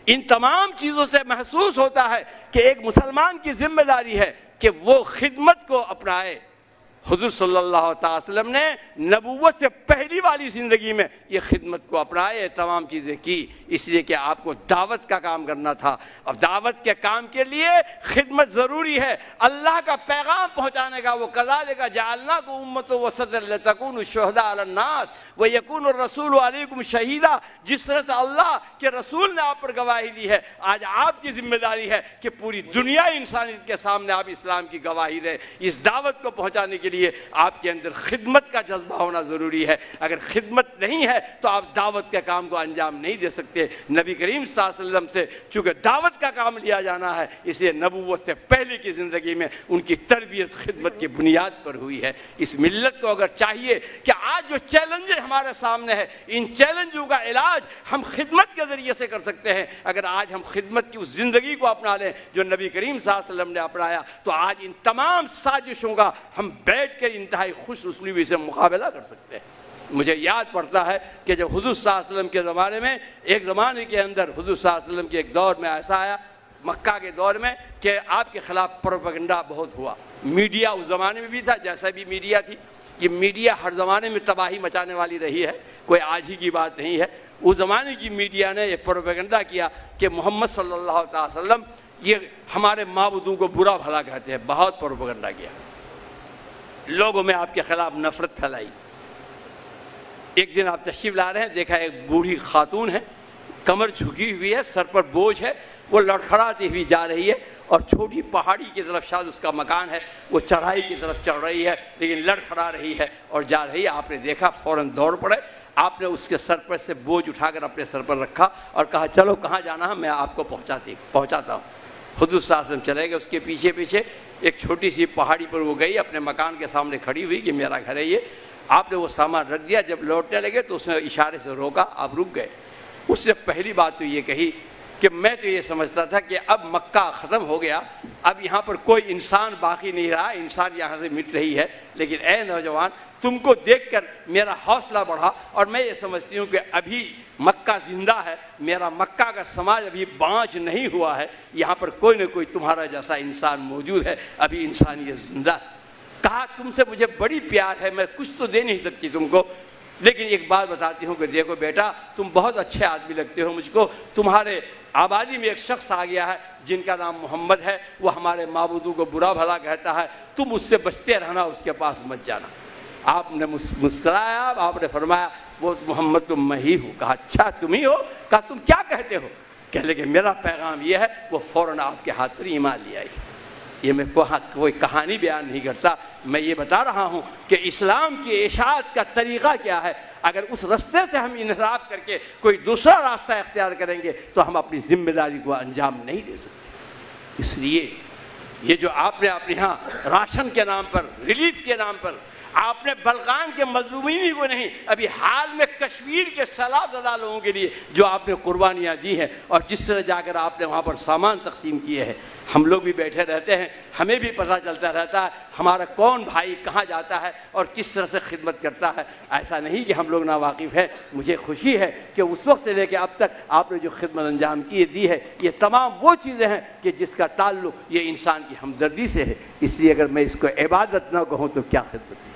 ان تمام چیزوں سے محسوس ہوتا ہے کہ ایک مسلمان کی ذمہ داری ہے کہ وہ خدمت کو اپنائے۔ حضور صلی اللہ تعالی وسلم نے نبوت سے پہلی والی زندگی میں یہ خدمت کو اپنائے، تمام چیزیں کی، اس لیے کہ آپ کو دعوت کا کام کرنا تھا، اور دعوت کے کام کے لیے خدمت ضروری ہے، اللہ کا پیغام پہنچانے کا۔ وہ کذالک جعلناکم امۃ وسطا لتکونوا شہداء علی الناس ویکون الرسول علیکم شہیدا، جس طرح سے اللہ کے رسول نے آپ پر گواہی دی ہے، آج آپ کی ذمہ داری ہے کہ پوری دنیا انسانیت کے سامنے آپ اسلام کی گواہی دیں۔ اس دعوت کو پہنچانے کے لیے آپ کے اندر خدمت کا جذبہ ہونا ضروری ہے۔ اگر خدمت نہیں ہے تو آپ دعوت کے کام کو انجام نہیں دے سکتے۔ نبی کریم صلی اللہ علیہ وسلم سے چونکہ دعوت کا کام لیا جانا ہے، اس لیے نبوت سے پہلے کی زندگی میں ان کی تربیت خدمت کی بنیاد پر ہوئی ہے۔ اس ملت کو اگر چاہیے کہ آج جو چیلنج ہمارے سامنے ہے، ان چیلنجوں کا علاج ہم خدمت کے ذریعے سے کر سکتے ہیں۔ اگر آج ہم خدمت کی اس زندگی کو اپنا لیں جو نبی کریم صلی اللہ علیہ وسلم نے اپنایا، تو آج ان تمام سازشوں کا ہم بیٹھ کر انتہائی خوش اسلوبی سے مقابلہ کر سکتے ہیں۔ مجھے یاد پڑتا ہے کہ جب حضور صلی اللہ علیہ وسلم کے زمانے میں، ایک زمانے کے اندر حضور صلی اللہ علیہ وسلم کے ایک دور میں ایسا آیا، مکہ کے دور میں، کہ آپ کے خلاف پروپیگنڈا بہت ہوا۔ میڈیا اس زمانے میں بھی تھا، جیسا بھی میڈیا تھی، یہ میڈیا ہر زمانے میں تباہی مچانے والی رہی ہے، کوئی آج ہی کی بات نہیں ہے۔ اس زمانے کی میڈیا نے یہ پروپیگنڈا کیا کہ محمد صلی اللہ تعالی وسلم یہ ہمارے معبودوں کو برا بھلا کہتے ہیں، بہت پروپیگنڈا کیا، لوگوں میں آپ کے خلاف نفرت پھیلائی۔ ایک دن آپ تشریف لا رہے ہیں، دیکھا ایک بوڑھی خاتون ہے، کمر جھکی ہوئی ہے، سر پر بوجھ ہے، وہ لڑکھڑاتی ہوئی جا رہی ہے، اور چھوٹی پہاڑی کی طرف شاید اس کا مکان ہے، وہ چڑھائی کی طرف چڑھ رہی ہے، لیکن لڑکھڑا رہی ہے اور جا رہی ہے۔ آپ نے دیکھا، فوراً دوڑ پڑے، آپ نے اس کے سر پر سے بوجھ اٹھا کر اپنے سر پر رکھا اور کہا چلو کہاں جانا ہے میں آپ کو پہنچاتا ہوں۔ حضور صلی اللہ علیہ وسلم چلے گئے اس کے پیچھے پیچھے، ایک چھوٹی سی پہاڑی پر وہ گئی، اپنے مکان کے سامنے کھڑی ہوئی کہ میرا گھر ہے یہ۔ آپ نے وہ سامان رکھ دیا، جب لوٹنے لگے تو اس نے اشارے سے روکا، آپ رک گئے۔ اس نے پہلی بات تو یہ کہی کہ میں تو یہ سمجھتا تھا کہ اب مکہ ختم ہو گیا، اب یہاں پر کوئی انسان باقی نہیں رہا، انسان یہاں سے مٹ رہی ہے، لیکن اے نوجوان، تم کو دیکھ کر میرا حوصلہ بڑھا، اور میں یہ سمجھتی ہوں کہ ابھی مکہ زندہ ہے، میرا مکہ کا سماج ابھی بانج نہیں ہوا ہے، یہاں پر کوئی نہ کوئی تمہارا جیسا انسان موجود ہے، ابھی انسانیت زندہ ہے۔ کہا تم سے مجھے بڑی پیار ہے، میں کچھ تو دے نہیں سکتی تم کو، لیکن ایک بات بتاتی ہوں کہ دیکھو بیٹا، تم بہت اچھے آدمی لگتے ہو مجھ کو، تمہارے آبادی میں ایک شخص آ گیا ہے جن کا نام محمد ہے، وہ ہمارے معبودوں کو برا بھلا کہتا ہے، تم اس سے بچتے رہنا، اس کے پاس مت جانا۔ آپ نے مسکرایا، آپ نے فرمایا وہ محمد تم میں ہی ہوں۔ کہا اچھا تم ہی ہو؟ کہا تم کیا کہتے ہو؟ کہ لیکن میرا پیغام یہ ہے، وہ فوراً آپ کے ہاتھ پر ایمان لے آئی۔ یہ میں کوئی کہانی بیان نہیں کرتا، میں یہ بتا رہا ہوں کہ اسلام کی اشاعت کا طریقہ کیا ہے۔ اگر اس راستے سے ہم انحراف کر کے کوئی دوسرا راستہ اختیار کریں گے تو ہم اپنی ذمہ داری کو انجام نہیں دے سکتے۔ اس لیے یہ جو آپ نے اپنے یہاں راشن کے نام پر، ریلیف کے نام پر، آپ نے بلقان کے مظلومین کو نہیں، ابھی حال میں کشمیر کے سیلاب زدہ لوگوں کے لیے جو آپ نے قربانیاں دی ہیں، اور جس طرح جا کر آپ نے وہاں پر سامان تقسیم کیے ہیں، ہم لوگ بھی بیٹھے رہتے ہیں، ہمیں بھی پتہ چلتا رہتا ہے ہمارا کون بھائی کہاں جاتا ہے اور کس طرح سے خدمت کرتا ہے۔ ایسا نہیں کہ ہم لوگ ناواقف ہیں، مجھے خوشی ہے کہ اس وقت سے لے کے اب تک آپ نے جو خدمت انجام دی ہے، یہ تمام وہ چیزیں ہیں کہ جس کا تعلق یہ انسان کی ہمدردی سے ہے۔ اس لیے اگر میں اس کو عبادت نہ کہوں تو کیا خدمت ہے؟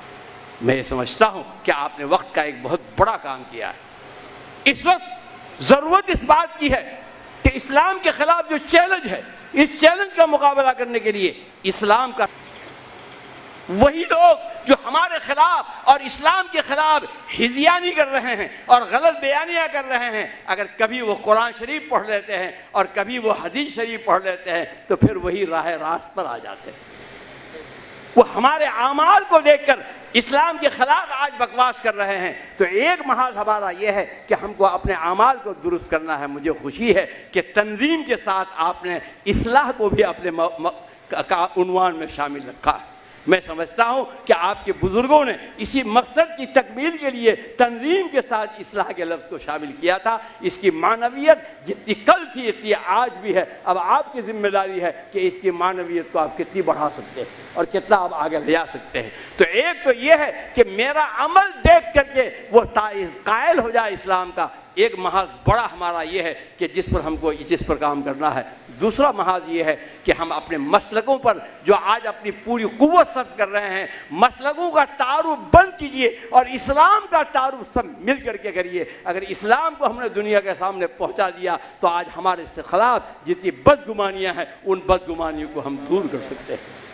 میں یہ سمجھتا ہوں کہ آپ نے وقت کا ایک بہت بڑا کام کیا ہے۔ اس وقت ضرورت اس بات کی ہے کہ اسلام کے خلاف جو چیلنج ہے، اس چیلنج کا مقابلہ کرنے کے لیے اسلام کا وہی لوگ جو ہمارے خلاف اور اسلام کے خلاف ہذیانی کر رہے ہیں اور غلط بیانیاں کر رہے ہیں، اگر کبھی وہ قرآن شریف پڑھ لیتے ہیں اور کبھی وہ حدیث شریف پڑھ لیتے ہیں تو پھر وہی راہ راست پر آ جاتے ہیں۔ وہ ہمارے اعمال کو دیکھ کر اسلام کے خلاف آج بکواس کر رہے ہیں، تو ایک محاذ ہمارا یہ ہے کہ ہم کو اپنے اعمال کو درست کرنا ہے۔ مجھے خوشی ہے کہ تنظیم کے ساتھ آپ نے اصلاح کو بھی اپنے عنوان میں شامل رکھا ہے۔ میں سمجھتا ہوں کہ آپ کے بزرگوں نے اسی مقصد کی تکمیل کے لیے تنظیم کے ساتھ اصلاح کے لفظ کو شامل کیا تھا۔ اس کی معنویت جتنی کل تھی اتنی آج بھی ہے۔ اب آپ کی ذمہ داری ہے کہ اس کی معنویت کو آپ کتنی بڑھا سکتے ہیں اور کتنا آپ آگے لے جا سکتے ہیں۔ تو ایک تو یہ ہے کہ میرا عمل دیکھ کر کے وہ قائل ہو جائے اسلام کا ایک محاذ بڑا ہمارا یہ ہے کہ جس پر ہم کو جس پر کام کرنا ہے. دوسرا محاذ یہ ہے کہ ہم اپنے مسلکوں پر جو آج اپنی پوری قوت صرف کر رہے ہیں، مسلکوں کا تعارف بند کیجئے اور اسلام کا تعارف سب مل کر کے کریے. اگر اسلام کو ہم نے دنیا کے سامنے پہنچا دیا تو آج ہمارے خلاف جتنی بدگمانیاں ہیں ان بدگمانیوں کو ہم دور کر سکتے ہیں.